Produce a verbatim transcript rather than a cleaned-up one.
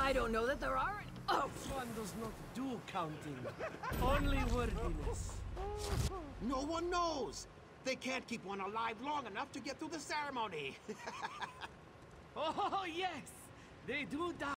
I don't know that there are any. Oh! One does not do counting. Only worthiness. No one knows. They can't keep one alive long enough to get through the ceremony. Oh, yes! They do die.